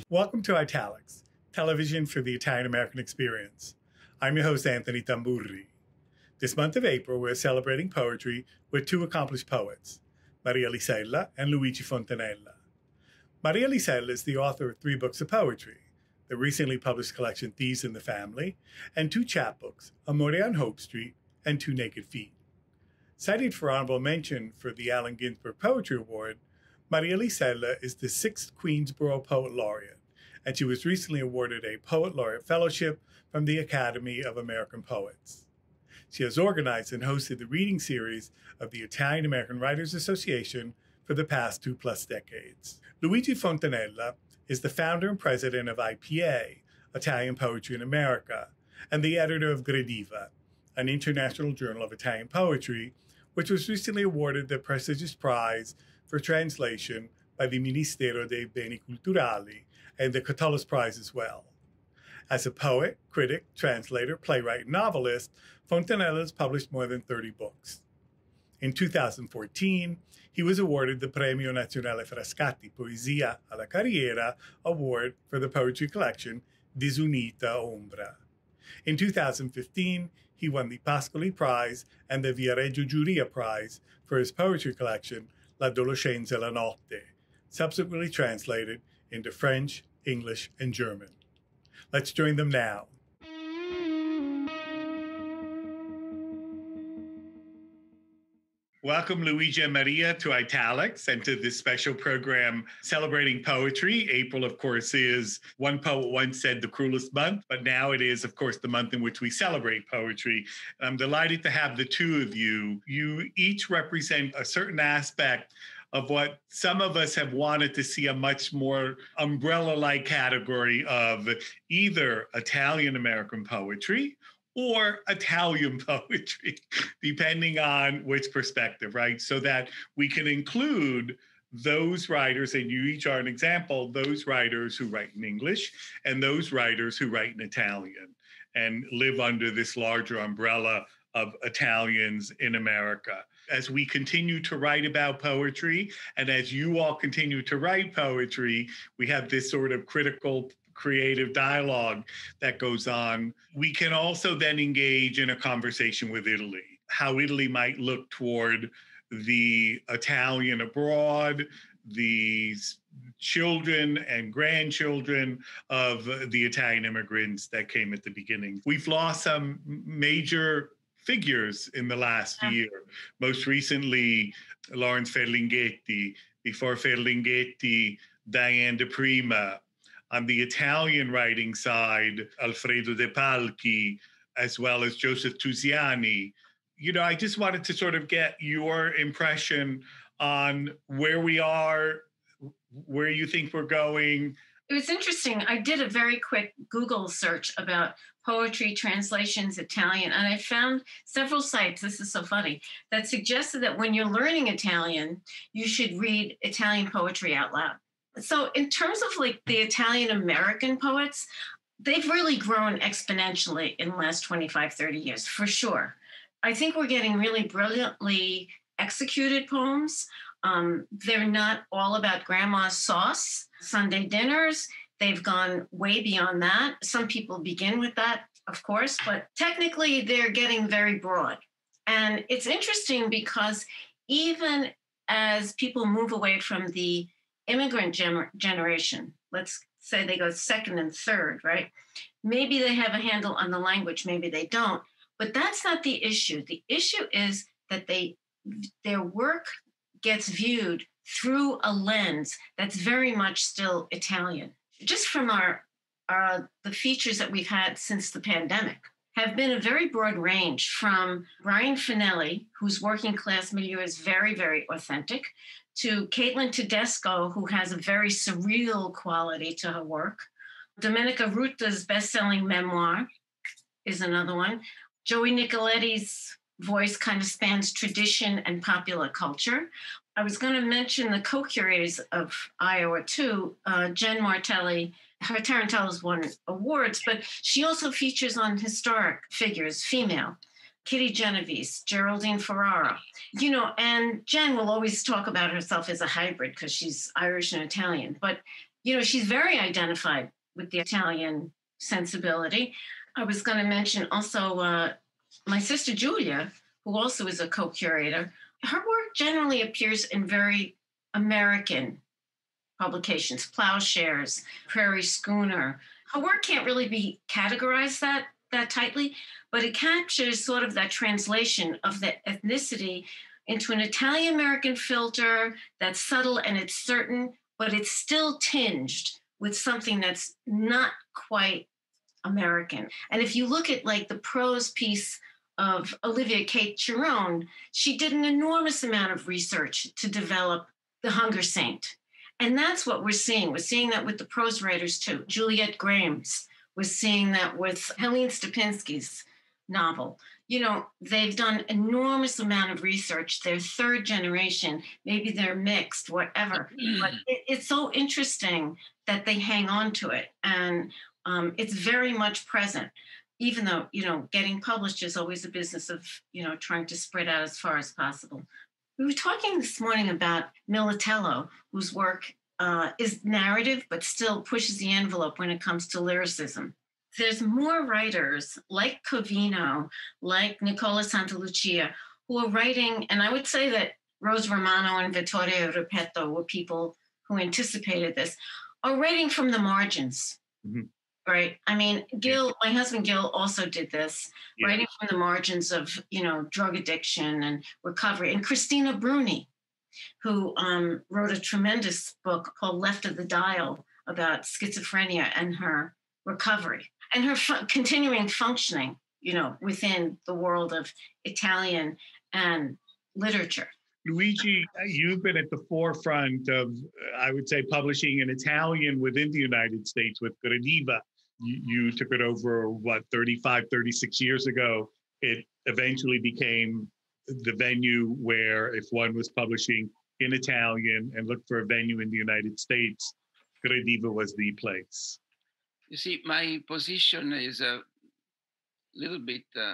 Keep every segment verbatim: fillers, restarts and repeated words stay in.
Welcome to Italics, television for the Italian-American experience. I'm your host, Anthony Tamburri. This month of April, we're celebrating poetry with two accomplished poets, Maria Lisella and Luigi Fontanella. Maria Lisella is the author of three books of poetry, the recently published collection Thieves in the Family, and two chapbooks, Amore on Hope Street and Two Naked Feet. Cited for honorable mention for the Allen Ginsberg Poetry Award, Maria Lisella is the sixth Queensborough Poet Laureate, and she was recently awarded a Poet Laureate Fellowship from the Academy of American Poets. She has organized and hosted the reading series of the Italian American Writers Association for the past two plus decades. Luigi Fontanella is the founder and president of I P A, Italian Poetry in America, and the editor of Gradiva, an international journal of Italian poetry, which was recently awarded the prestigious prize for translation by the Ministero dei Beni Culturali and the Pascoli Prize as well. As a poet, critic, translator, playwright, and novelist, Fontanella has published more than thirty books. In two thousand fourteen, he was awarded the Premio Nazionale Frascati Poesia alla Carriera Award for the poetry collection Disunita Ombra. In two thousand fifteen, he won the Pascoli Prize and the Viareggio-Giuria Prize for his poetry collection L'Adolescenza e la Notte, subsequently translated into French, English, and German. Let's join them now. Welcome, Luigi and Maria, to Italics and to this special program celebrating poetry. April, of course, is, one poet once said, the cruelest month, but now it is, of course, the month in which we celebrate poetry. I'm delighted to have the two of you. You each represent a certain aspect of what some of us have wanted to see, a much more umbrella-like category of either Italian-American poetry or Italian poetry, depending on which perspective, right? So that we can include those writers, and you each are an example, those writers who write in English and those writers who write in Italian and live under this larger umbrella of Italians in America. As we continue to write about poetry, and as you all continue to write poetry, we have this sort of critical, creative dialogue that goes on. We can also then engage in a conversation with Italy, how Italy might look toward the Italian abroad, the children and grandchildren of the Italian immigrants that came at the beginning. We've lost some major figures in the last yeah. year. Most recently, Lawrence Ferlinghetti, before Ferlinghetti, Diane de Prima. On the Italian writing side, Alfredo De Palchi, as well as Joseph Tusiani. You know, I just wanted to sort of get your impression on where we are, where you think we're going. It was interesting. I did a very quick Google search about poetry translations Italian, and I found several sites, this is so funny, that suggested that when you're learning Italian, you should read Italian poetry out loud. So in terms of like the Italian American poets, they've really grown exponentially in the last twenty-five, thirty years, for sure. I think we're getting really brilliantly executed poems. Um, they're not all about grandma's sauce, Sunday dinners. They've gone way beyond that. Some people begin with that, of course, but technically they're getting very broad. And it's interesting because even as people move away from the immigrant gener- generation, let's say they go second and third, right? Maybe they have a handle on the language, maybe they don't, but that's not the issue. The issue is that they their work gets viewed through a lens that's very much still Italian. Just from our, our the features that we've had since the pandemic have been a very broad range, from Brian Finelli, whose working class milieu is very, very authentic, to Caitlin Tedesco, who has a very surreal quality to her work. Domenica Rutta's best-selling memoir is another one. Joey Nicoletti's voice kind of spans tradition and popular culture. I was going to mention the co-curators of Iowa too, uh, Jen Martelli. Her Tarantella's won awards, but she also features on historic figures, female. Kitty Genovese, Geraldine Ferrara, you know, and Jen will always talk about herself as a hybrid because she's Irish and Italian. But you know, she's very identified with the Italian sensibility. I was going to mention also uh, my sister Julia, who also is a co-curator. Her work generally appears in very American publications, Plowshares, Prairie Schooner. Her work can't really be categorized that that tightly, but it captures sort of that translation of the ethnicity into an Italian-American filter that's subtle and it's certain, but it's still tinged with something that's not quite American. And if you look at like the prose piece of Olivia Kate Chiron, she did an enormous amount of research to develop The Hunger Saint. And that's what we're seeing. We're seeing that with the prose writers too. Juliet Graham's, we're seeing that with Helene Stupinski's novel. You know, they've done enormous amount of research. They're third generation, maybe they're mixed, whatever. But it, it's so interesting that they hang on to it. And um, it's very much present, even though, you know, getting published is always a business of, you know, trying to spread out as far as possible. We were talking this morning about Militello, whose work uh, is narrative, but still pushes the envelope when it comes to lyricism. There's more writers like Covino, like Nicola Santalucia, who are writing, and I would say that Rose Romano and Vittorio Repetto were people who anticipated this, are writing from the margins. Mm-hmm. Right. I mean, Gil, my husband Gil also did this, yeah. Writing from the margins of, you know, drug addiction and recovery. And Christina Bruni, who um, wrote a tremendous book called Left of the Dial about schizophrenia and her recovery and her fu- continuing functioning, you know, within the world of Italian and literature. Luigi, you've been at the forefront of, I would say, publishing in Italian within the United States with Gradiva. You, you took it over, what, thirty-five, thirty-six years ago. It eventually became the venue where if one was publishing in Italian and looked for a venue in the United States, Gradiva was the place. You see, my position is a little bit uh,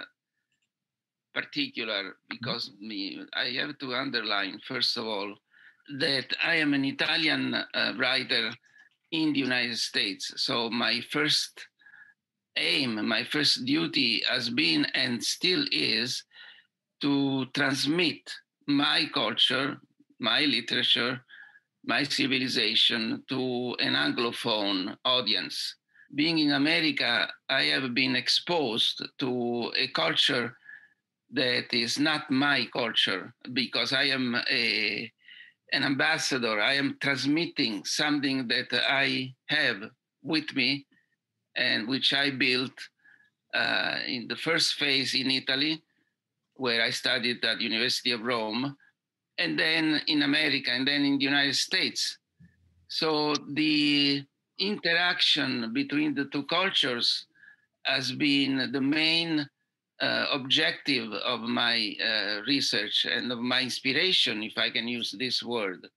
particular because me, I have to underline, first of all, that I am an Italian uh, writer in the United States. So my first aim, my first duty has been and still is to transmit my culture, my literature, my civilization to an Anglophone audience. Being in America, I have been exposed to a culture that is not my culture because I am a an ambassador. I am transmitting something that I have with me and which I built uh, in the first phase in Italy, where I studied at the University of Rome, and then in America, and then in the United States. So the interaction between the two cultures has been the main Uh, objective of my uh, research and of my inspiration, if I can use this word.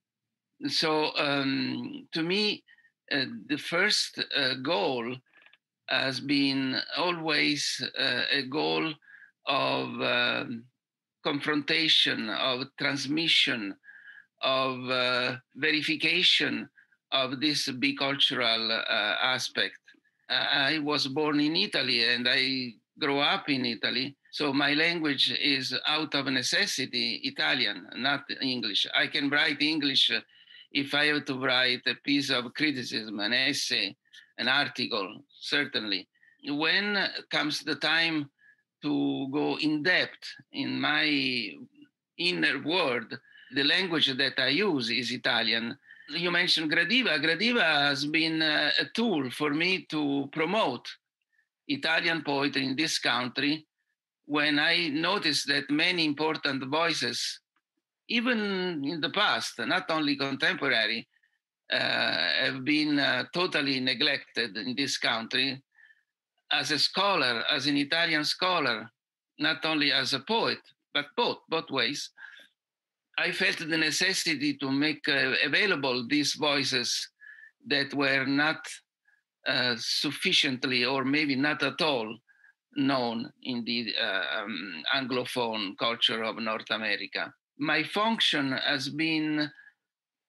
So um, to me, uh, the first uh, goal has been always uh, a goal of uh, confrontation, of transmission, of uh, verification of this bicultural uh, aspect. Uh, I was born in Italy and I grew up in Italy. So my language is out of necessity Italian, not English. I can write English if I have to write a piece of criticism, an essay, an article, certainly. When comes the time to go in depth in my inner world, the language that I use is Italian. You mentioned Gradiva. Gradiva has been a tool for me to promote Italian poetry in this country when I noticed that many important voices, even in the past, not only contemporary, uh, have been uh, totally neglected in this country. As a scholar, as an Italian scholar, not only as a poet, but both, both ways, I felt the necessity to make uh, available these voices that were not Uh, sufficiently or maybe not at all known in the uh, um, Anglophone culture of North America. My function has been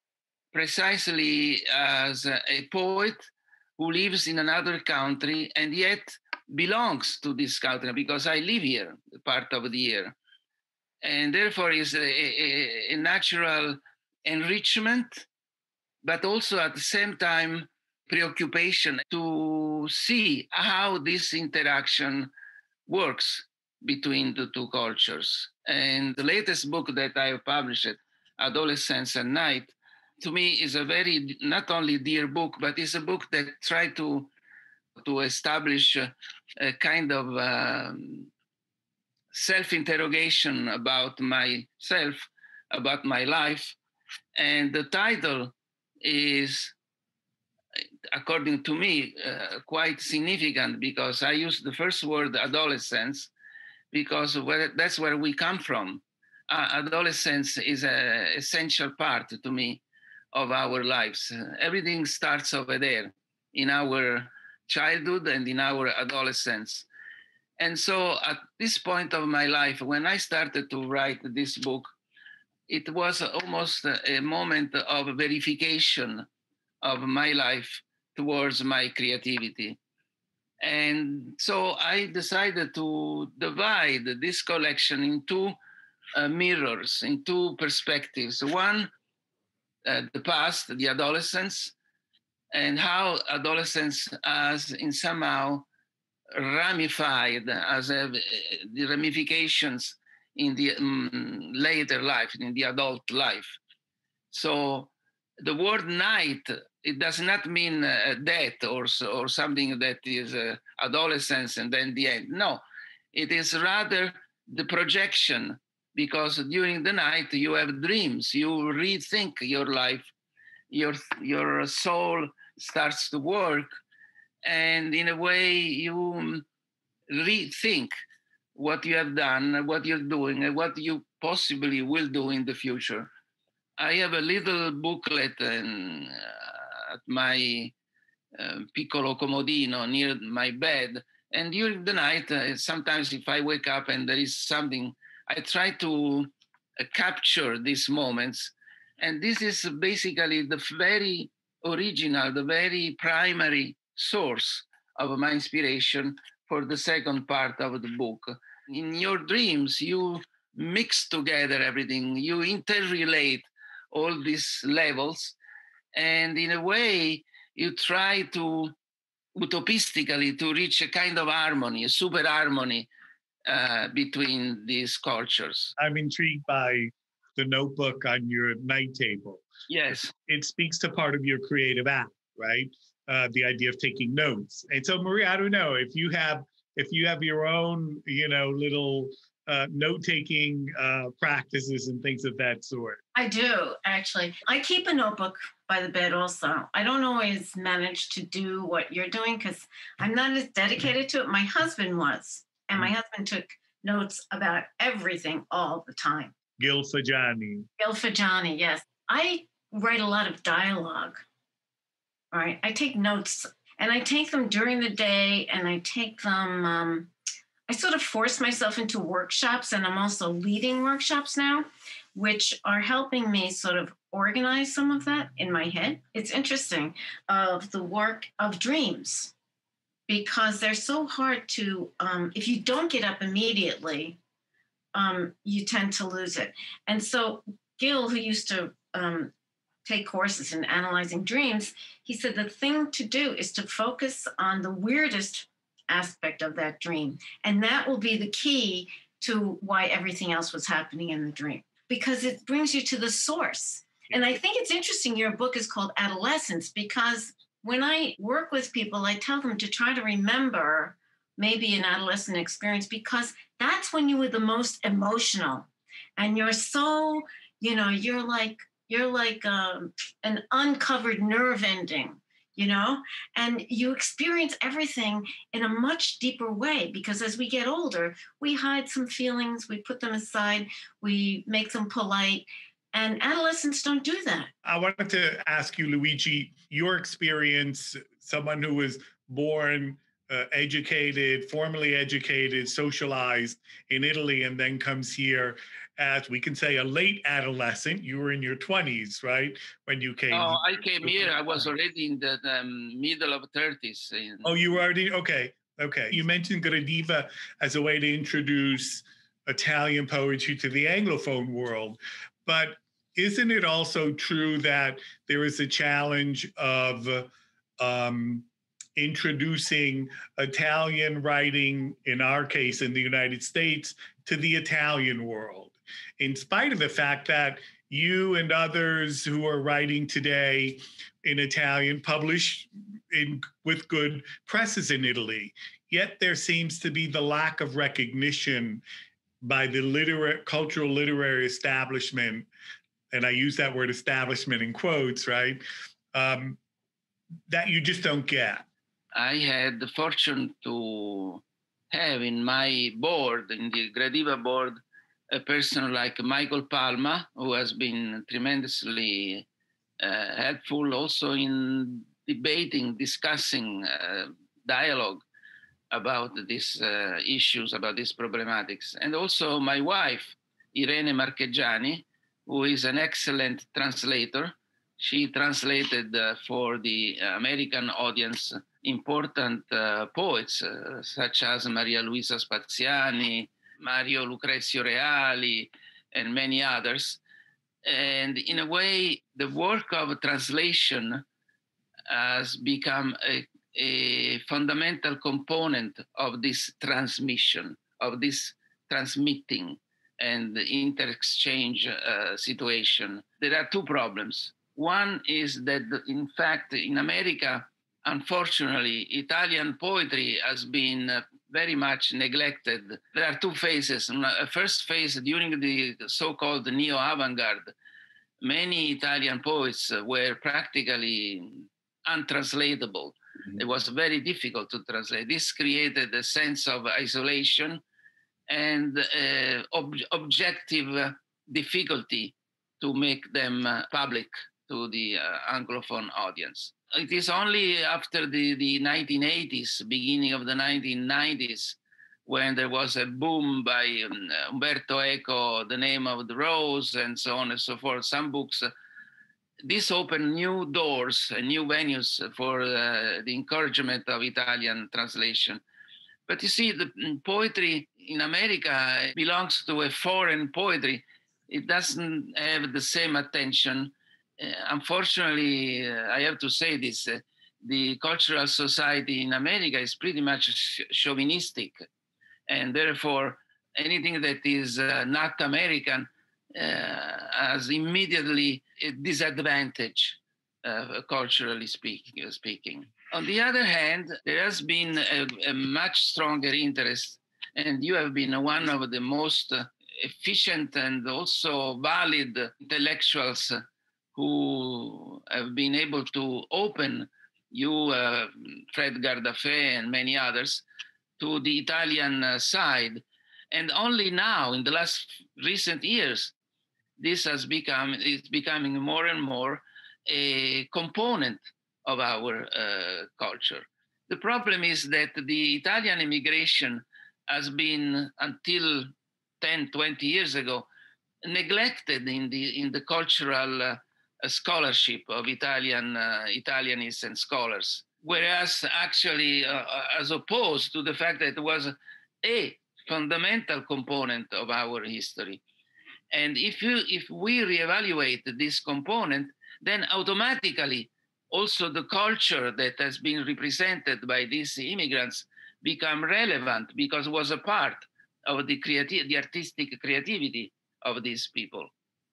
precisely as a, a poet who lives in another country and yet belongs to this country because I live here part of the year. And therefore is a, a, a natural enrichment, but also at the same time, preoccupation to see how this interaction works between the two cultures. And the latest book that I have published, Adolescence and Night, to me is a very, not only dear book, but it's a book that tried to, to establish a, a kind of um, self-interrogation about myself, about my life. And the title is, according to me, uh, quite significant because I use the first word, adolescence, because where, that's where we come from. Uh, adolescence is an essential part to me of our lives. Uh, everything starts over there in our childhood and in our adolescence. And so at this point of my life, when I started to write this book, it was almost a moment of verification of my life towards my creativity. And so I decided to divide this collection in two uh, mirrors, in two perspectives. One, uh, the past, the adolescence, and how adolescence has in somehow ramified as a, the ramifications in the um, later life, in the adult life. So the word night, it does not mean uh, death or, or something that is uh, adolescence and then the end. No, it is rather the projection, because during the night you have dreams, you rethink your life, your, your soul starts to work, and in a way you rethink what you have done, what you're doing, and what you possibly will do in the future. I have a little booklet in, uh, at my uh, piccolo comodino near my bed. And during the night, uh, sometimes if I wake up and there is something, I try to uh, capture these moments. And this is basically the very original, the very primary source of my inspiration for the second part of the book. In your dreams, you mix together everything, you interrelate all these levels, and in a way, you try to, utopistically, to reach a kind of harmony, a super harmony uh, between these cultures. I'm intrigued by the notebook on your night table. Yes. It speaks to part of your creative act, right? Uh, the idea of taking notes. And so, Maria, I don't know if you have if you have your own, you know, little uh, note-taking uh, practices and things of that sort. I do, actually. I keep a notebook by the bed also. I don't always manage to do what you're doing because I'm not as dedicated to it. My husband was, and my husband took notes about everything all the time. Gil Fajani. Gil Fajani, yes. I write a lot of dialogue. All right, I take notes, and I take them during the day, and I take them, um, I sort of force myself into workshops, and I'm also leading workshops now, which are helping me sort of organize some of that in my head. It's interesting, of the work of dreams, because they're so hard to, um, if you don't get up immediately, um, you tend to lose it. And so Gil, who used to um, take courses in analyzing dreams, he said the thing to do is to focus on the weirdest aspect of that dream. And that will be the key to why everything else was happening in the dream, because it brings you to the source. And I think it's interesting your book is called Adolescence, because when I work with people, I tell them to try to remember maybe an adolescent experience, because that's when you were the most emotional. And you're so, you know, you're like, you're like um, an uncovered nerve ending, you know, and you experience everything in a much deeper way, because as we get older, we hide some feelings, we put them aside, we make them polite, and adolescents don't do that. I wanted to ask you, Luigi, your experience, someone who was born uh, educated, formally educated, socialized in Italy, and then comes here as, we can say, a late adolescent. You were in your twenties, right, when you came? Oh, I came here. I was already in the, the middle of thirties. In... Oh, you were already, okay, okay. You mentioned Gradiva as a way to introduce Italian poetry to the Anglophone world, but isn't it also true that there is a challenge of um, introducing Italian writing, in our case in the United States, to the Italian world, in spite of the fact that you and others who are writing today in Italian publish in, with good presses in Italy? Yet there seems to be the lack of recognition by the literary, cultural literary establishment, and I use that word establishment in quotes, right, um, that you just don't get. I had the fortune to have in my board, in the Gradiva board, a person like Michael Palma, who has been tremendously uh, helpful also in debating, discussing, uh, dialogue about these uh, issues, about these problematics. And also my wife, Irene Marchegiani, who is an excellent translator. She translated uh, for the American audience important uh, poets uh, such as Maria Luisa Spaziani, Mario Lucrezio Reali, and many others. And in a way, the work of translation has become a, a fundamental component of this transmission, of this transmitting and the inter-exchange uh, situation. There are two problems. One is that, in fact, in America, unfortunately, Italian poetry has been uh, very much neglected. There are two phases. A first phase, during the so-called neo-avant-garde, many Italian poets were practically untranslatable. Mm-hmm. It was very difficult to translate. This created a sense of isolation and uh, ob- objective difficulty to make them uh, public to the uh, Anglophone audience. It is only after the, the nineteen eighties, beginning of the nineteen nineties, when there was a boom by um, Umberto Eco, The Name of the Rose, and so on and so forth, some books, uh, this opened new doors and new venues for uh, the encouragement of Italian translation. But you see, the poetry in America belongs to a foreign poetry. It doesn't have the same attention. Uh, unfortunately, uh, I have to say this, uh, the cultural society in America is pretty much ch- chauvinistic. And therefore, anything that is uh, not American uh, has immediately a disadvantage, uh, culturally speak, speaking. On the other hand, there has been a, a much stronger interest, and you have been one of the most uh, efficient and also valid intellectuals who have been able to open, you, uh, Fred Gardafè, and many others, to the Italian uh, side. And only now, in the last recent years, this has become, it's becoming more and more a component of our uh, culture. The problem is that the Italian immigration has been, until ten, twenty years ago, neglected in the, in the cultural uh, scholarship of Italian, uh, Italianists and scholars. Whereas actually, uh, as opposed to the fact that it was a fundamental component of our history. And if you, if we reevaluate this component, then automatically also the culture that has been represented by these immigrants become relevant because it was a part of the creative, the artistic creativity of these people.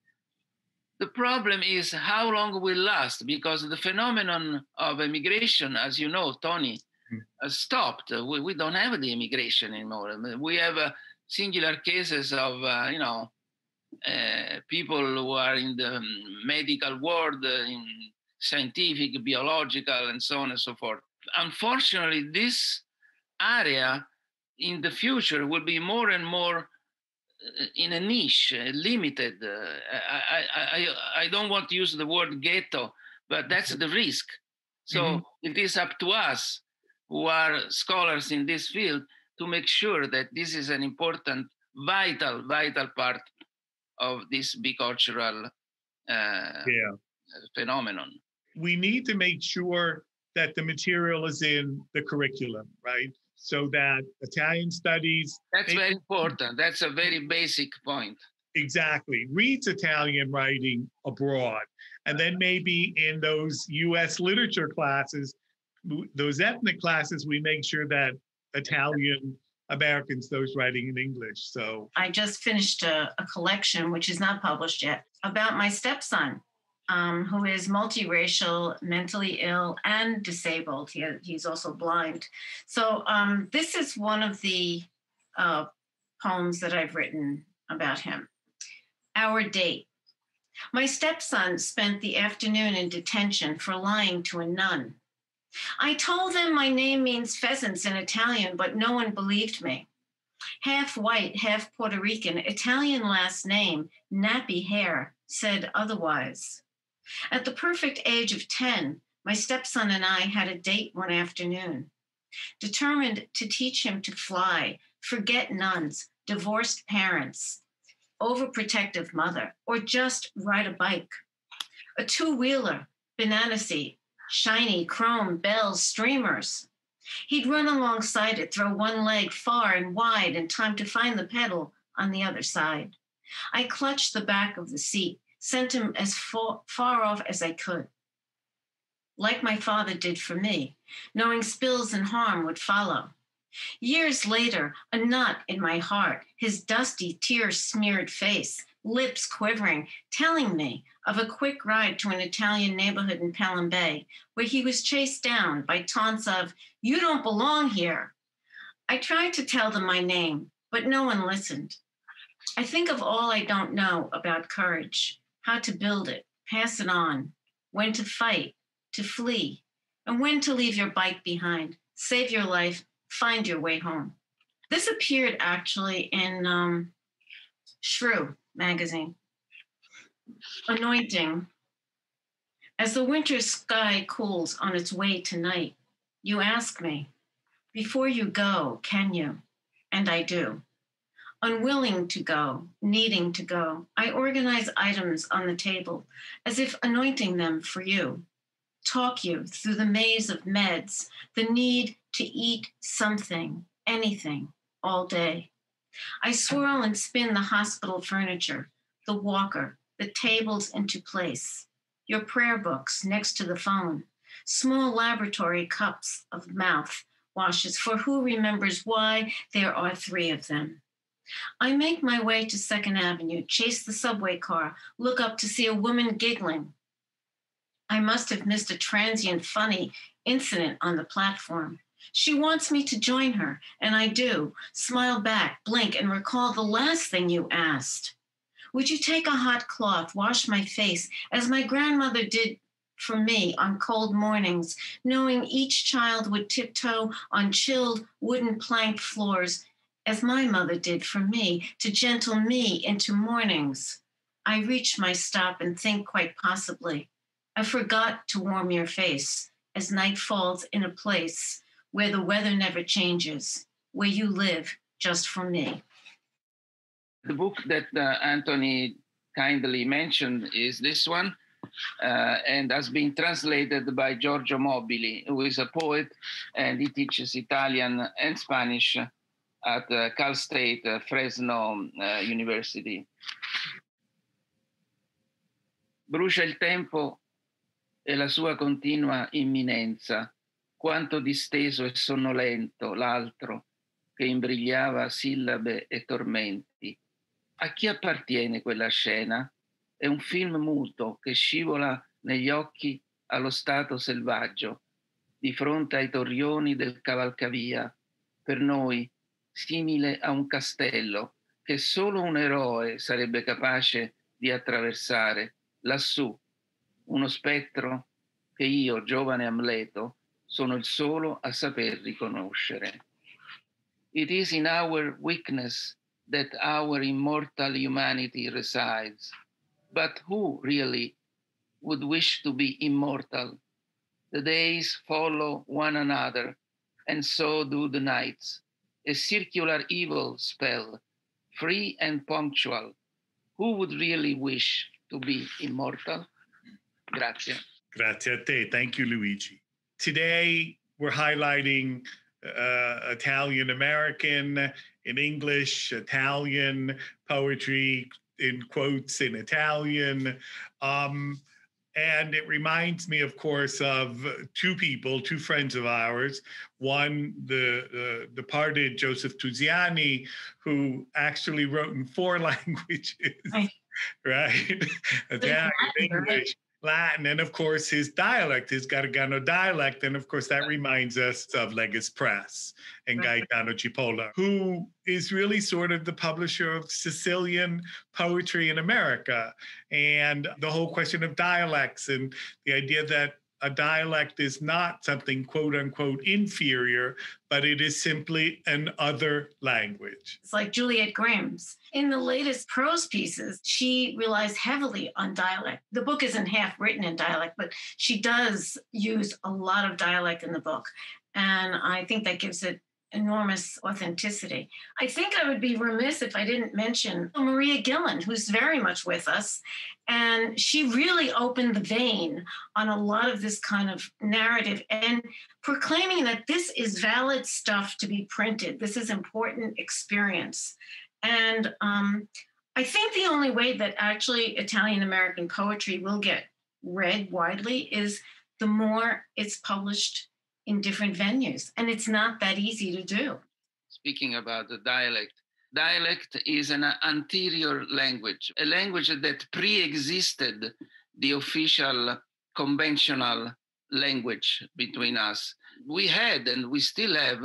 The problem is how long will last, because the phenomenon of immigration, as you know, Tony, mm. has stopped. We, we don't have the immigration anymore. We have uh, singular cases of, uh, you know, uh, people who are in the medical world, uh, in scientific, biological, and so on and so forth. Unfortunately, this area in the future will be more and more in a niche, uh, limited. Uh, I, I, I, I don't want to use the word ghetto, but that's the risk. So mm-hmm. it is up to us who are scholars in this field to make sure that this is an important, vital, vital part of this bicultural uh, Yeah. phenomenon. We need to make sure that the material is in the curriculum, right? So that Italian studies. That's they, very important. That's a very basic point. Exactly. Reads Italian writing abroad. And then maybe in those U S literature classes, those ethnic classes, we make sure that Italian Americans, those writing in English. So I just finished a, a collection, which is not published yet, about my stepson, um, who is multiracial, mentally ill, and disabled. He, he's also blind. So um, this is one of the uh, poems that I've written about him. Our date. My stepson spent the afternoon in detention for lying to a nun. I told them my name means pheasants in Italian, but no one believed me. Half white, half Puerto Rican, Italian last name, nappy hair, said otherwise. At the perfect age of ten, my stepson and I had a date one afternoon. Determined to teach him to fly, forget nuns, divorced parents, overprotective mother, or just ride a bike. A two-wheeler, banana seat, shiny chrome bells, streamers. He'd run alongside it, throw one leg far and wide in time to find the pedal on the other side. I clutched the back of the seat, sent him as far, far off as I could. Like my father did for me, knowing spills and harm would follow. Years later, a knot in my heart, his dusty, tear-smeared face, lips quivering, telling me of a quick ride to an Italian neighborhood in Pelham Bay, where he was chased down by taunts of, "You don't belong here." I tried to tell them my name, but no one listened. I think of all I don't know about courage, how to build it, pass it on, when to fight, to flee, and when to leave your bike behind, save your life, find your way home. This appeared actually in um, Shrew magazine. Anointing. As the winter sky cools on its way to night, you ask me, before you go, can you? And I do. Unwilling to go, needing to go, I organize items on the table as if anointing them for you. Talk you through the maze of meds, the need to eat something, anything, all day. I swirl and spin the hospital furniture, the walker, the tables into place, your prayer books next to the phone, small laboratory cups of mouth washes for who remembers why there are three of them. I make my way to Second Avenue, chase the subway car, look up to see a woman giggling. I must have missed a transient funny incident on the platform. She wants me to join her, and I do. Smile back, blink, and recall the last thing you asked. Would you take a hot cloth, wash my face, as my grandmother did for me on cold mornings, knowing each child would tiptoe on chilled wooden plank floors, as my mother did for me, to gentle me into mornings. I reach my stop and think quite possibly, I forgot to warm your face as night falls in a place where the weather never changes, where you live just for me. The book that uh, Anthony kindly mentioned is this one, uh, and has been translated by Giorgio Mobili, who is a poet, and he teaches Italian and Spanish at uh, Cal State uh, Fresno uh, University. Brucia il tempo e la sua continua imminenza, quanto disteso e sonnolento l'altro che imbrigliava sillabe e tormenti. A chi appartiene quella scena? È un film muto che scivola negli occhi allo stato selvaggio, di fronte ai torrioni del cavalcavia, per noi simile a un castello che solo un eroe sarebbe capace di attraversare, lassù, uno spettro che io, giovane Amleto, sono il solo a saper riconoscere. It is in our weakness that our immortal humanity resides. But who really would wish to be immortal? The days follow one another, and so do the nights. A circular evil spell, free and punctual. Who would really wish to be immortal? Grazie. Grazie a te. Thank you, Luigi. Today, we're highlighting uh, Italian-American in English, Italian poetry in quotes in Italian. Um, and it reminds me, of course, of two people, two friends of ours. One, the uh, departed Joseph Tuziani, who actually wrote in four languages, right? right? Italian, English, Latin, and of course his dialect, his Gargano dialect, and of course that reminds us of Legis Press and Gaetano Cipolla, who is really sort of the publisher of Sicilian poetry in America, and the whole question of dialects and the idea that a dialect is not something quote unquote inferior, but it is simply an other language. It's like Juliet Graham's. In the latest prose pieces, she relies heavily on dialect. The book isn't half written in dialect, but she does use a lot of dialect in the book. And I think that gives it enormous authenticity. I think I would be remiss if I didn't mention Maria Gillan, who's very much with us. And she really opened the vein on a lot of this kind of narrative and proclaiming that this is valid stuff to be printed. This is important experience. And um, I think the only way that actually Italian-American poetry will get read widely is the more it's published in different venues. And it's not that easy to do. Speaking about the dialect, dialect is an anterior language, a language that pre-existed the official conventional language between us. We had, and we still have,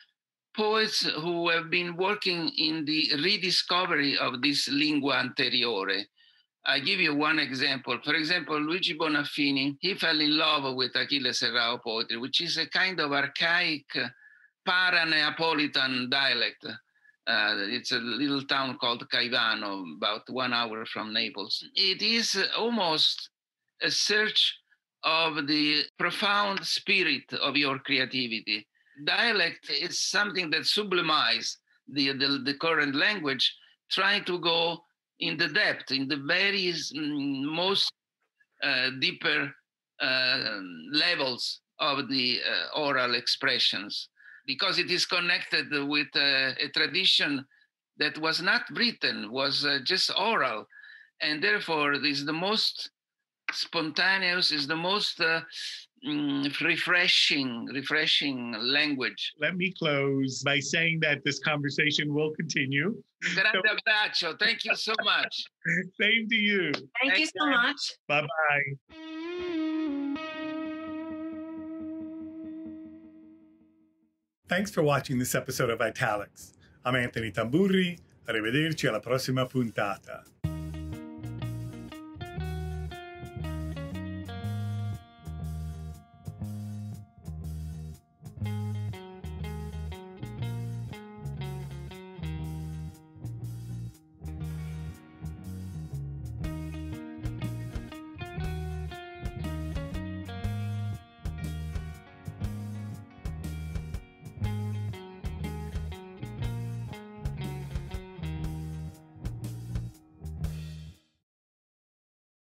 poets who have been working in the rediscovery of this lingua anteriore. I give you one example. For example, Luigi Bonafini, he fell in love with Achille Serrao poetry, which is a kind of archaic para-Neapolitan dialect. Uh, it's a little town called Caivano, about one hour from Naples. It is almost a search of the profound spirit of your creativity. Dialect is something that sublimes the, the, the current language, trying to go in the depth, in the very most uh, deeper uh, levels of the uh, oral expressions, because it is connected with uh, a tradition that was not written, was uh, just oral. And therefore, it is the most spontaneous, is the most uh, mm, refreshing, refreshing language. Let me close by saying that this conversation will continue. Grande abbraccio. Thank you so much. Same to you. Thank Thank you so you. much. Bye-bye. Thanks for watching this episode of Italics. I'm Anthony Tamburri. Arrivederci alla prossima puntata.